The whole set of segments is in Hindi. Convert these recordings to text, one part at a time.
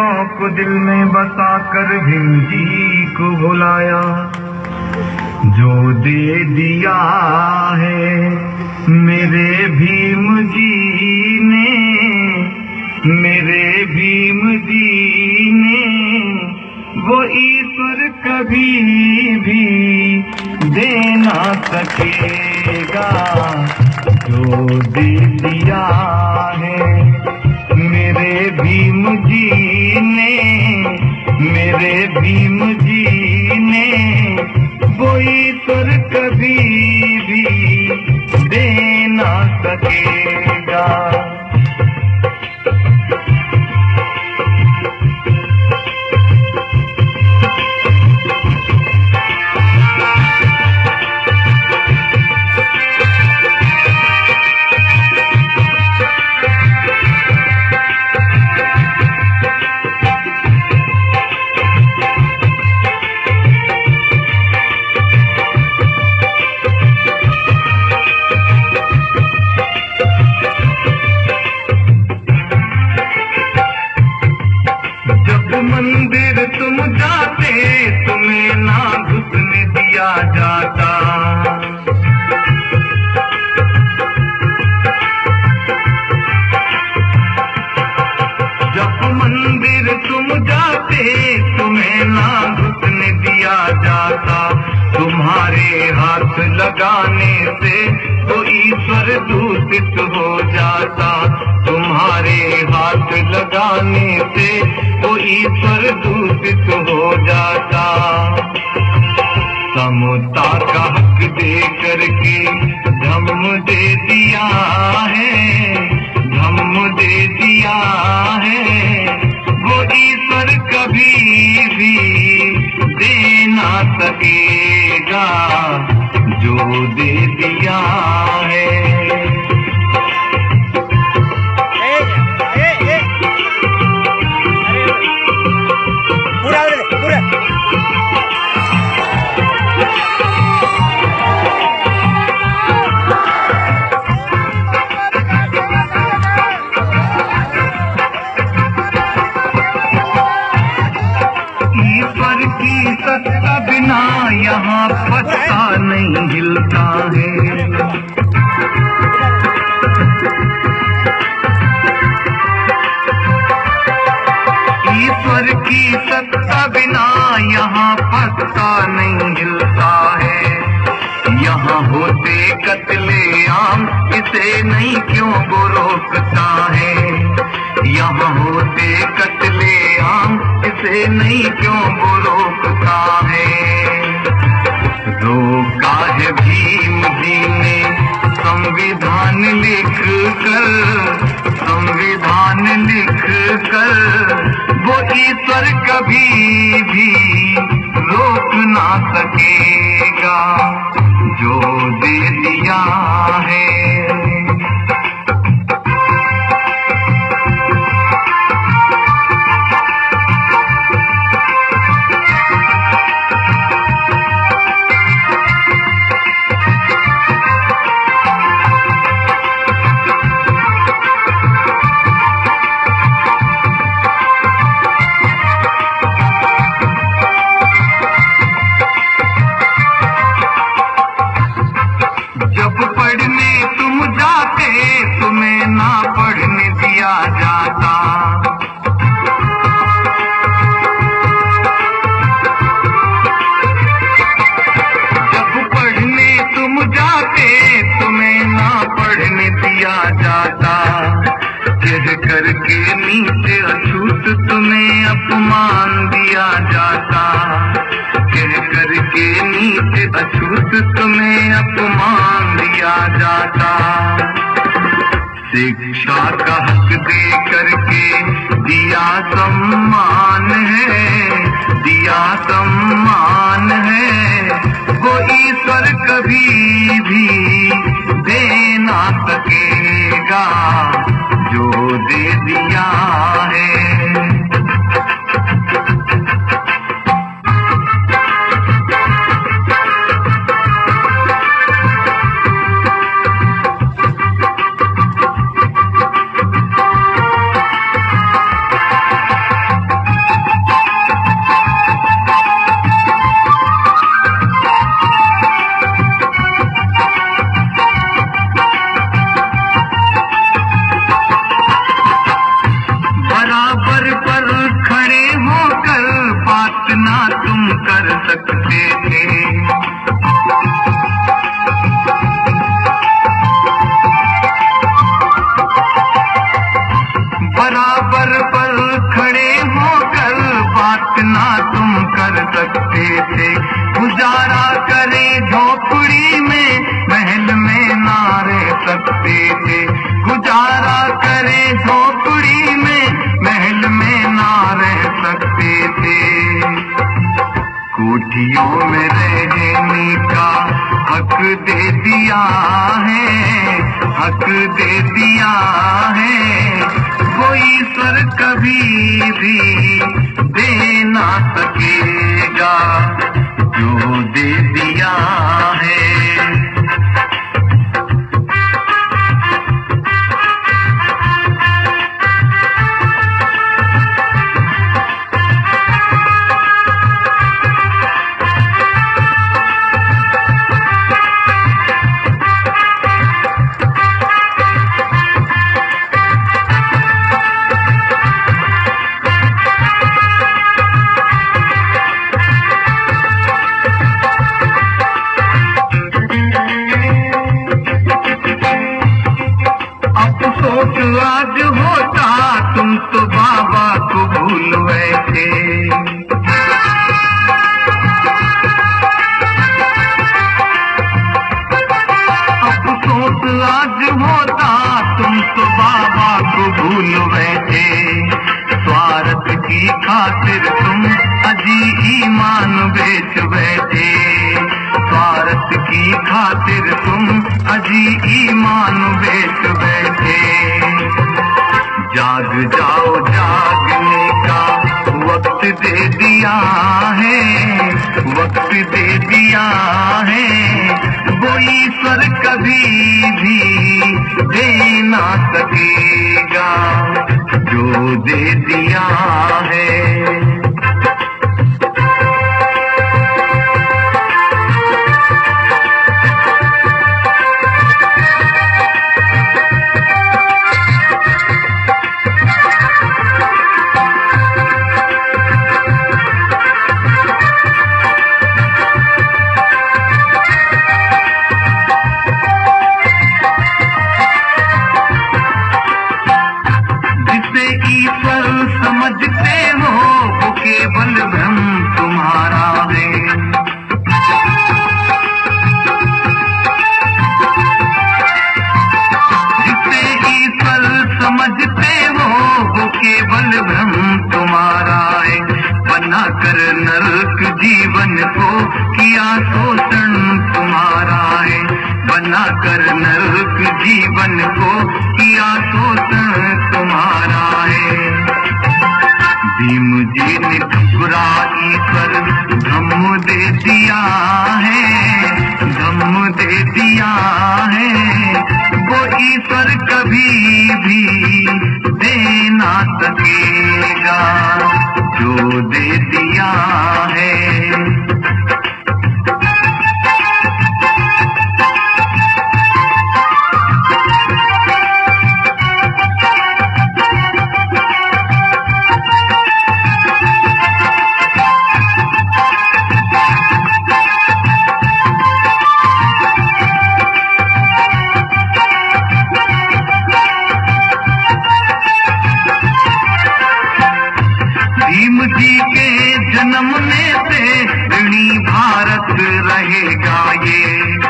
को दिल में बसा कर भीम जी को बुलाया। जो दे दिया है मेरे भीम जी ने, मेरे भीम जी ने, वो ईश्वर कभी भी दे ना सकेगा। जो दे दिया है मेरे भीम जी ने, मेरे भीम जी ने, वो ईश्वर कभी भी दे ना सकेगा। मंदिर तुम जाते तुम्हें ना घुसने दिया जाता। जब मंदिर तुम जाते तुम्हें ना घुसने दिया जाता। तुम्हारे हाथ लगाने से तो ईश्वर दूषित हो जाता। तुम्हारे हाथ लगाने से तो ईश्वर दूषित हो जाता। समता का हक दे करके धम्म दे दिया है, धम्म दे दिया है। वो ईश्वर कभी भी दे ना सकेगा जो दे दिया है। ईश्वर की सत्ता बिना यहाँ पत्ता नहीं हिलता है। ईश्वर की सत्ता बिना यहाँ पत्ता नहीं हिलता है। यहाँ होते कत्लेआम इसे नहीं क्यों वो रोकता है। यहाँ होते कत्लेआम इसे नहीं क्यों वो रोकता है। रोका है भीम जी ने संविधान लिख कर, संविधान लिख कर। वो ईश्वर कभी भी रोक ना सकेगा जो दे दिया है। तुम्हें ना पढ़ने दिया जाता। जब पढ़ने तुम जाते तुम्हें ना पढ़ने दिया जाता। कह करके नीचे अछूत तुम्हें अपमान दिया जाता। कह करके नीचे अछूत तुम्हें अपमान दिया जाता। शिक्षा का हक दे करके दिया सम्मान है, दिया सम्मान है। वो ईश्वर कभी भी दे ना सकेगा जो दे दिया है। कर सकते थे। बराबर पर खड़े होकर बात ना तुम कर सकते थे। गुजारा करे झोपड़ी में महल में ना रह सकते थे। गुजारा करे झोपड़ी में महल में ना रह सकते थे। कोठियों में रहने का हक दे दिया है, हक दे दिया है। कोई ईश्वर कभी भी दे ना सकेगा जो दे दिया है। आज होता तुम तो बाबा को भूल बैठे। अफसोस आज होता तुम तो बाबा को भूल बैठे। स्वार्थ की खातिर तुम अजी ईमान बेच बैठे। स्वार्थ की खातिर तुम अजी ईमान बेच बैठे। जाग जाओ, जागने का वक्त दे दिया है, वक्त दे दिया है। वो ईश्वर कभी भी दे ना सकेगा जो दे दिया है। ईश्वर समझते हो वो केवल भ्रम तुम्हारा है। जिसे ईश्वर समझते हो वो केवल भ्रम तुम्हारा है। बनाकर नरक जीवन को किया शोषण तुम्हारा है। बनाकर नरक जीवन को किया शोषण तुम्हारा है। भीम जी ने ठुकरा ईश्वर धम्म दे दिया है, धम्म दे दिया है। वो ईश्वर कभी भी दे ना सकेगा जो दे दिया है। भीम जी के जन्मने से ऋणी भारत रहेगा ये।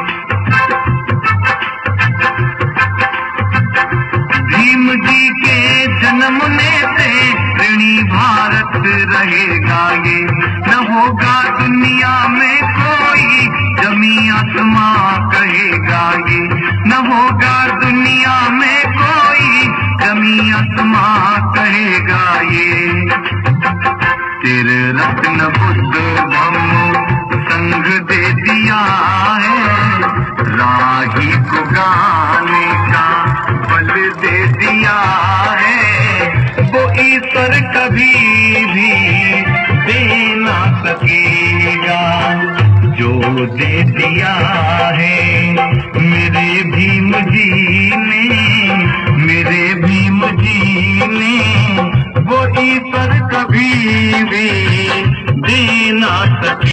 भीम जी के जन्मने से ऋणी भारत रहेगा ये। न होगा दुनिया में कोई जमी आसमां कहेगा ये। न होगा दुनिया में कोई जमी आसमां कहेगा ये। तेरे रत्न बुद्ध धम्म संग दे दिया है। राही को गाने का बल दे दिया है। वो ईश्वर कभी भी दे ना सकेगा जो दे दिया है। मेरे भीम जी ने, मेरे भीम जी ने वो ईश्वर कभी भी दे ना सके।